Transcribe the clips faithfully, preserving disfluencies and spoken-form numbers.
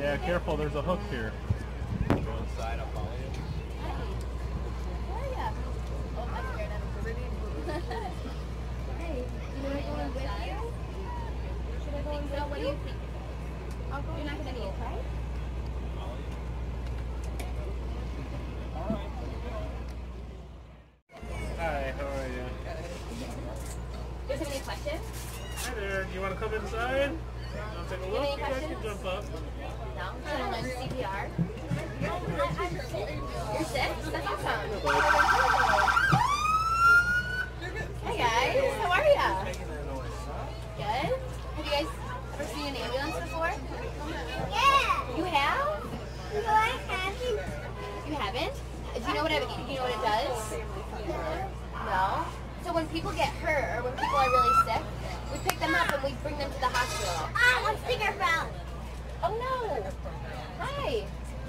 Yeah, careful, there's a hook here. Go inside, I'll follow you. Where are you? Oh, I'm scared of him. Hey, you want to go in with you? Should I go in with you? What do you think? I'll go. You're not going to need it, right? Hi, how are you? Do you have any questions? Hi there, you want to come inside? I'll take a look. You guys can jump up. No? Should I learn C P R? You're sick? That's awesome. Hey guys, how are ya? Good? Have you guys ever seen an ambulance before? Yeah. You have? No, I haven't. You haven't? Do you know what it, do you know what it does? No? So when people get hurt or when people are really sick, we pick them up and we bring them to the hospital. Ah, one sticker fell. Oh no! Hi!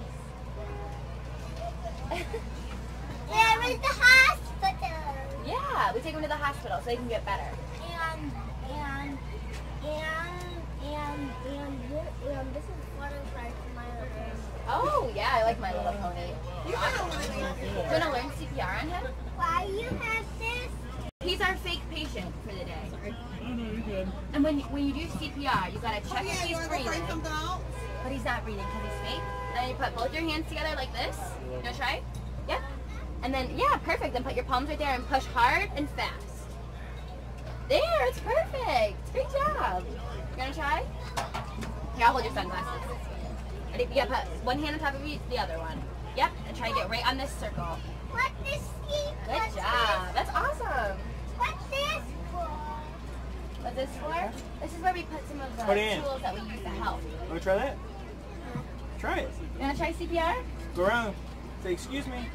Yeah, we're at the hospital. Yeah, we take them to the hospital so they can get better. And, and, and, and, and, and this is butterfly for my little pony. Oh, yeah, I like My Little Pony. You want to learn C P R on him? Why you have this? He's our fake patient for the day. Oh no, you're good. And when when you do C P R, you gotta check Oh, yeah, if you he's want to go breathing. find something else? But he's not breathing because he's fake. And then you put both your hands together like this. You wanna try? Yep. And then, yeah, perfect. Then put your palms right there and push hard and fast. There, it's perfect. Great job. You wanna try? Here, I'll hold your sunglasses. Ready? You gotta put one hand on top of each, the other one. Yep, and try to get right on this circle. What this? Good What's job. This? That's awesome. What's this for? What's this for? This is where we put some of the Put it in. tools that we use to help. Want to try that? Try it. You wanna try C P R? Go around. Say, excuse me.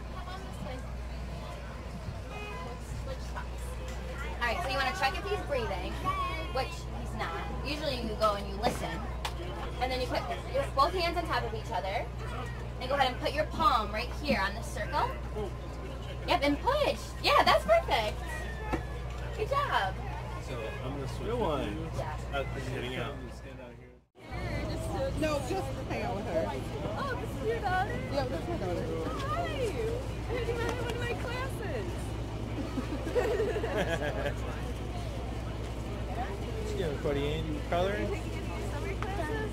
Alright, so you wanna check if he's breathing, which he's not. Usually you go and you listen. And then you put your, both hands on top of each other. And go ahead and put your palm right here on this circle. Yep, and push. Yeah, that's perfect. Good job. So I'm gonna switch. Good one. Yeah. Uh, sitting out. Stand out here. No, just hang out with her. Oh, this is your daughter? Yeah, this is my daughter. Hi! You're in one of my classes. Yeah, Cody, and you coloring? Taking any summer classes?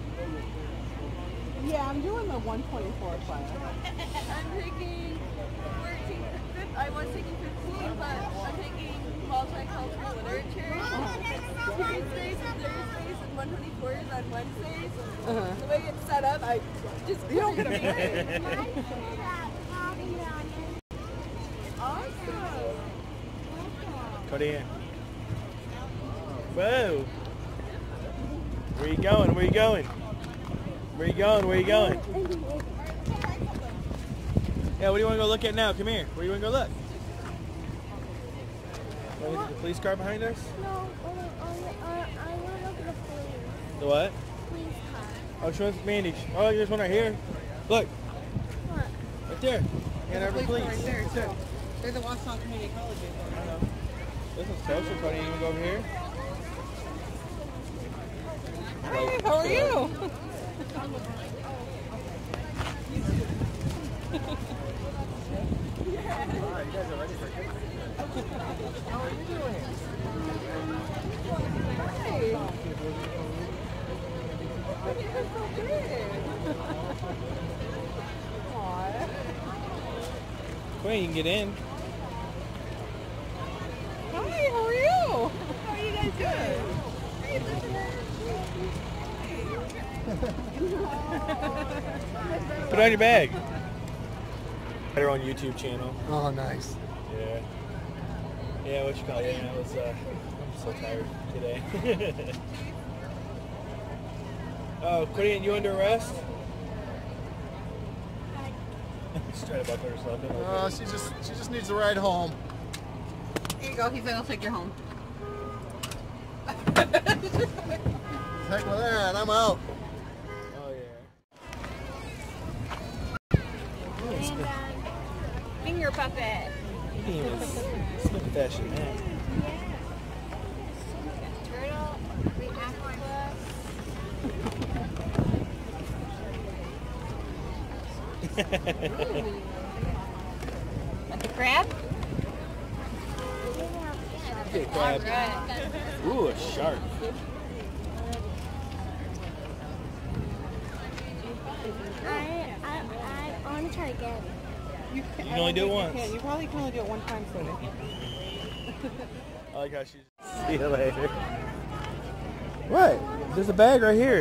Yeah, I'm doing the one twenty-four class. I'm taking fourteen, I was taking fifteen, but I'm taking multicultural literature. Tuesdays and Thursdays and one twenty-fours on Wednesdays. Uh-huh. The way it's set up, I just You don't get a couldn't break. do it. Awesome! Cody, in. Whoa. Where you going? Where you going? Where you going? Where you going? Yeah, what do you want to go look at now? Come here. Where do you want to go look? Want to look at the police car behind us? No, I want to look at the police. The what? Police car. Oh, show us Mandy. Oh, there's one right here. Look. What? Right there. And our There's a police. police right there, too. There's a Wausau Community College. I know. This is closer, Cody. You can go over here. Hi, how are you? Oh, you guys are ready for Christmas? How are you doing? Hi. You're so big. Aw. Queen, you can get in. Hi, how are you? How are you guys doing? Put it on your bag. Put her on YouTube channel. Oh, nice. Yeah. Yeah, what you call it? Yeah, I was, uh, I'm so tired today. Oh, Quinn, you under arrest? She's trying to buckle herself in. Uh, she just she just needs a ride home. Here you go. He said he'll take you home. Heck with that, I'm out. Oh, yeah. Finger puppet. You can even slip fashion that. Turtle, the aqua. Want the crab? Get a crab. Ooh, a shark. I, I, I want to try again. You You can only do it once. You, you probably can only do it one time, Sophie. I like how she's. See you later. What? There's a bag right here.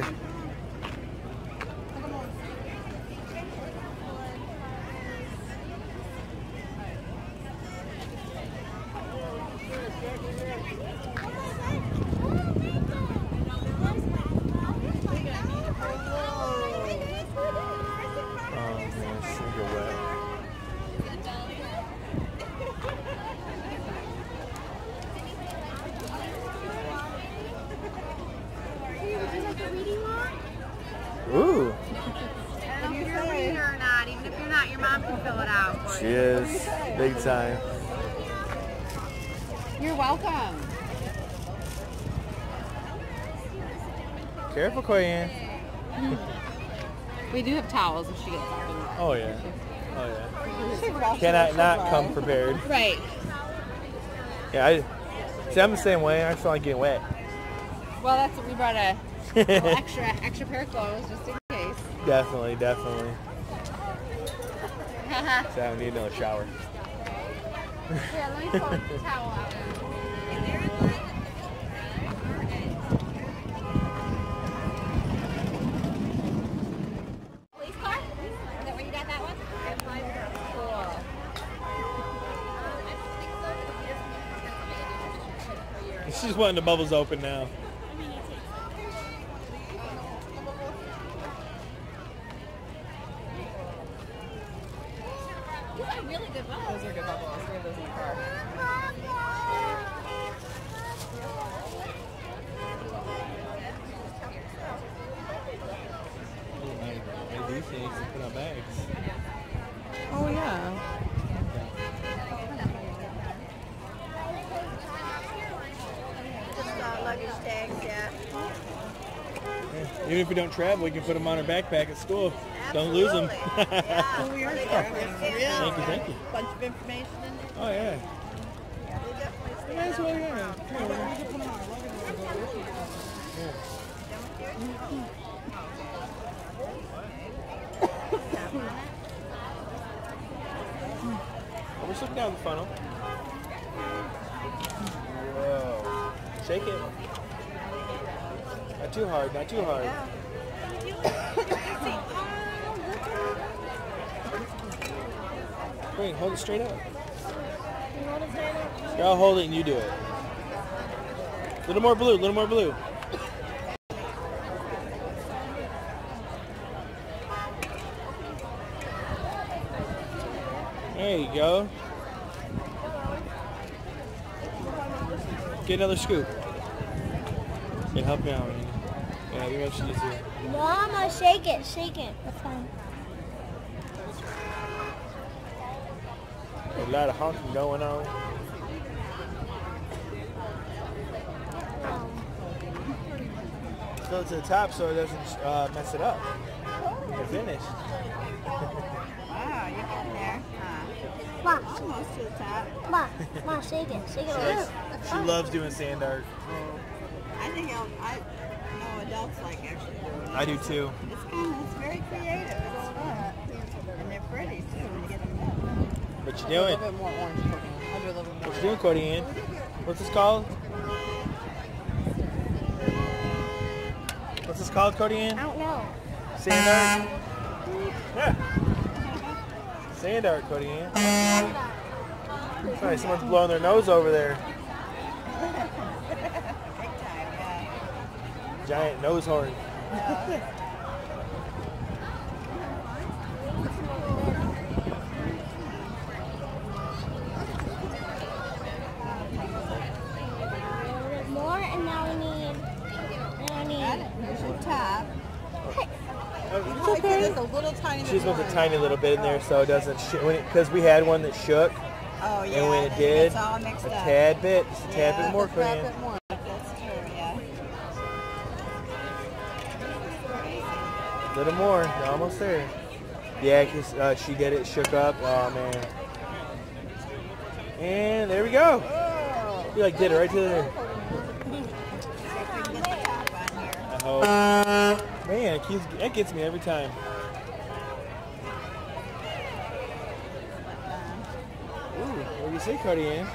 Ooh. If you're a reader or not, even if you're not, your mom can fill it out for She you. is. Big time. You're welcome. Careful, Koyan. We do have towels if she gets out. Oh, yeah. Oh, yeah. Cannot not come prepared. Right. Yeah, I, see, I'm the same way. I just don't like getting wet. Well, that's what we brought a little extra extra pair of clothes just in case. Definitely, definitely. So I need another shower. Yeah, let me pull the towel out. Police car? Is that where you got that one? Cool. She's wanting the bubbles open now. These are really good bubbles. Those are good bubbles. We have those in the car. These things to put on bags. Oh yeah. Just uh, luggage tags, yeah. Yeah. Even if we don't travel, we can put them on our backpack at school. Don't lose them. Yeah. We are Thank you, thank you. Bunch of information in there. Oh, yeah. Yeah, they definitely stand Might as well, out. yeah. Come on. We're just looking down the funnel. Whoa. Shake it. Not too hard, not too hard. Wait, hold it straight up. Here, I'll hold it and you do it. A little more blue, a little more blue. There you go. Get another scoop. It help me out. Man. Yeah, I think that's easier. Mama, shake it, shake it. That's fine. A lot of honking going on. Fill it to the top so it doesn't uh, mess it up. You're finished. Wow, you're getting there. Huh? Mom, Almost to the top. Mom, Mom, shake it, shake it. She, likes, she loves doing sand art. I think I'll, I know adults like actually doing it. I do too. It's kind of, it's very creative. It's fun. And they're pretty too when you get them done. What you A doing? little bit more orange cooking. I'll do a little bit more. What you doing, Cody Ann? What's this called? What's this called, Cody Ann? I don't know. Sand art? Yeah. Sand art, Cody Ann. Sorry, someone's blowing their nose over there. Big time, yeah. Giant nose horn. More, and now we need. Now we Got need. it. Here's your top. It's okay. There's a little tiny She bit just wants more. a tiny little bit in there so it doesn't sh because we had one that shook, Oh, yeah. and when it then did, it's all mixed a up. tad bit, just a tad Yeah, bit more, a Cody tad Ann. bit more. That's true, yeah. A little more, you're almost there. Yeah, because uh, she did it, shook up. Oh, man. And there we go. You like did it right to there. I hope. Man, it keeps, that gets me every time. Ooh, what do you say, Cody Ann?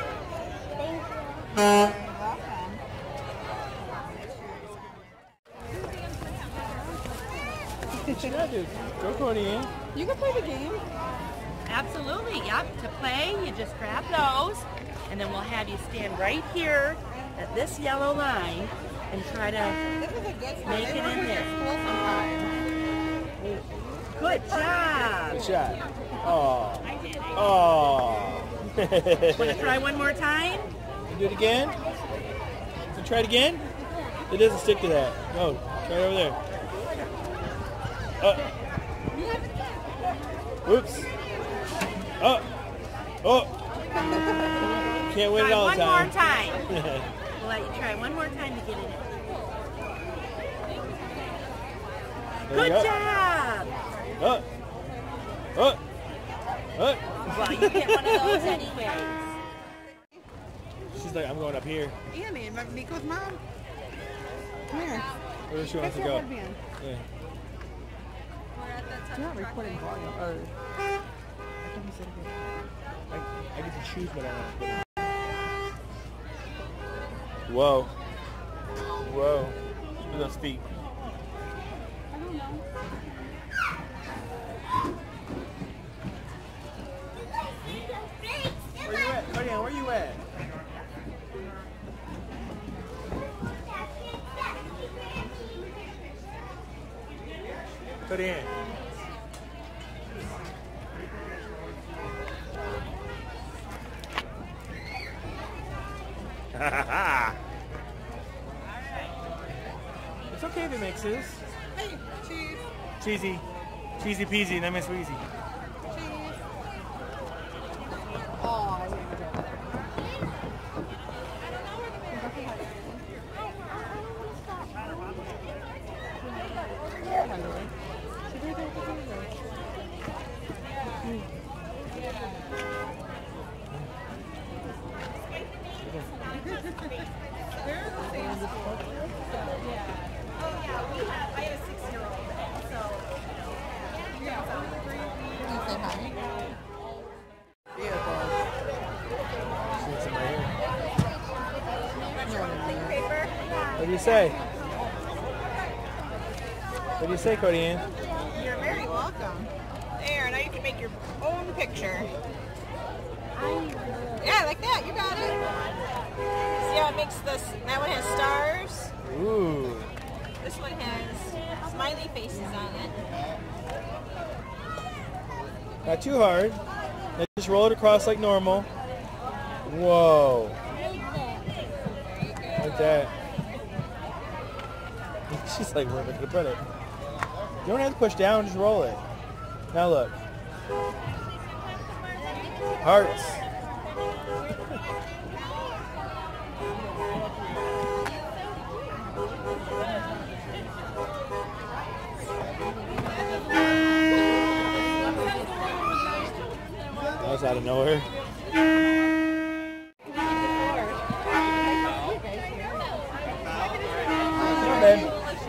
What you gotta do? Go, Cody Ann. You can play the game. Absolutely, yep. To play, you just grab those, and then we'll have you stand right here at this yellow line and try to This is a good make it in there. Good job. Good shot. Oh. Oh. Want to try one more time? You do it again? You try it again? It doesn't stick to that. No, try it over there. Uh. Whoops. Oh. Oh. Can't win Try it all the one time. more time. We'll let you try one more time to get in it. There Good you go. job. Oh. Oh. Oh. Well, you get one of those anyways. She's like, I'm going up here. Yeah, man. Nico's mom. Come here. Where does she want to Fix go? your headband. Yeah. You're not recording volume. Or... I, I get to choose what I want to put. Whoa. Whoa. Look at those feet. I don't know. Where you at? Cody Ann, where you at? Cody Ann. It's okay if it mixes. Hey, cheese. Cheesy. Cheesy peasy, lemon squeezy. Cheese. Oh, I really What do you say? What do you say, Cody Ann? You're very welcome. There, now you can make your own picture. Yeah, like that. You got it. See how it makes this? That one has stars. Ooh. This one has smiley faces on it. Not too hard. Now just roll it across like normal. Whoa. Like that. She's like, where am I going to put it? You don't have to push down, just roll it. Now look. Hearts. That was out of nowhere. Come on, babe.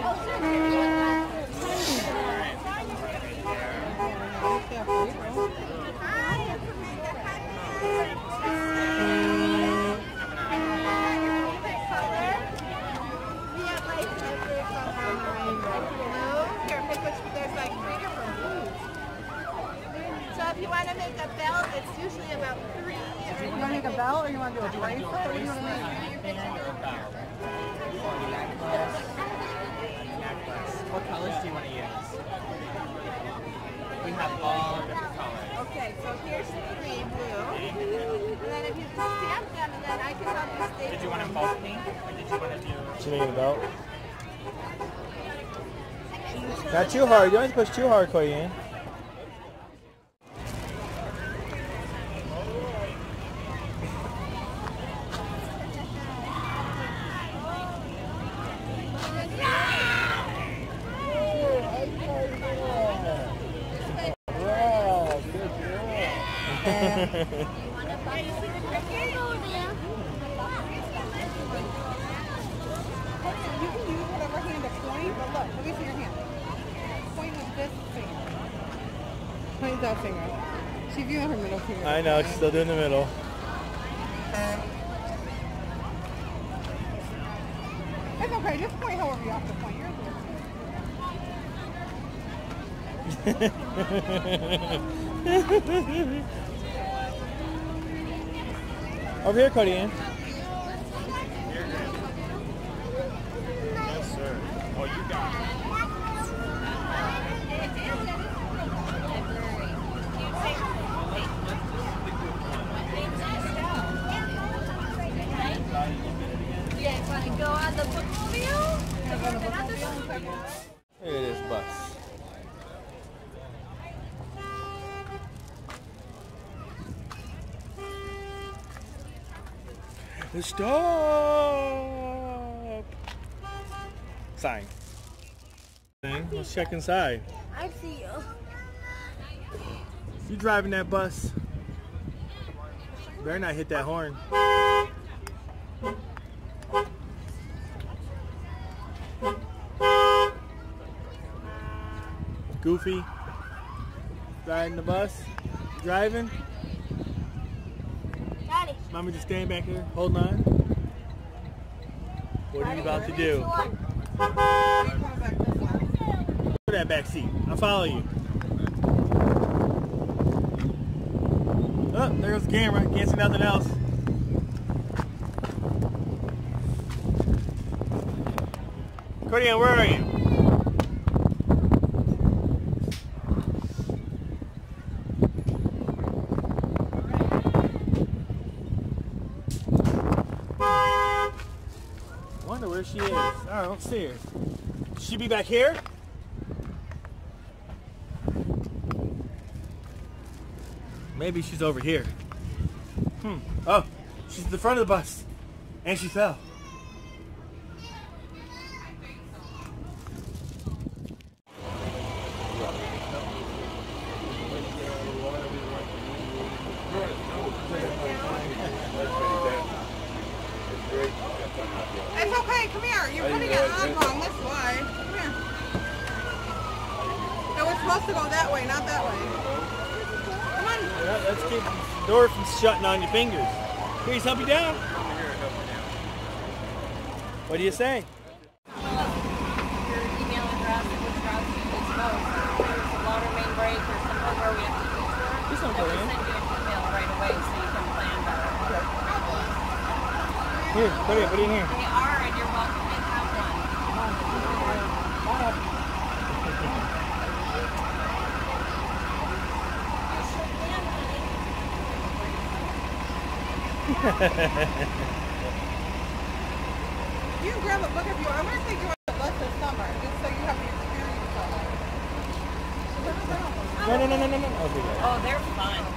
So if you want to make a belt, it's usually about three. You want to make a belt or you want to do a bracelet? What do you want to make? What colors do you want to use? We have all different colors. Okay, so here's three blue. And then if you just stamp them, and then I can help you stay. Did you want them both pink, or did you want to do... She's making a belt. Not too hard. You don't have to push too hard, Cody Ann. want to buy your cricket? Go there. You can use whatever hand to point, but look, let me see your hand. Point with this finger. Point that finger. She's doing her middle finger. I know, she's still doing the middle. It's okay, just point however you have to point. You're Over here, Cody Ann. Yes, sir. Oh, you got it. You guys want to go on the BookMobile? Look at this bus. Stop! Sign. Let's check inside. I see you. You driving that bus? Better not hit that horn. Goofy, riding the bus, driving. Daddy. Mommy just standing back here, holding on. What are you about to do? Go that back seat. I'll follow you. Oh, there goes the camera. Can't see nothing else. Cody Ann, where are you? I wonder where she is. Oh, I don't see her. Should she be back here? Maybe she's over here. Hmm. Oh, she's at the front of the bus. And she fell. It's okay, come here. You're putting it on wrong, that's why. Come here. It was supposed to go that way, not that way. Come on. Yeah, let's keep the door from shutting on your fingers. Here, he's help you down. What do you say? Your email address, which route you use most. If there's a water main break or somewhere where we have to use This one, then we Cody Ann. send you an email right away so you can plan better. Here, put it, put it in here. They are, and you're welcome to have You can grab a book if you want. I'm going to take you on the bus this summer, just so you have the experience of it. No, no, no, no, no, no. Okay, Oh, they're fun.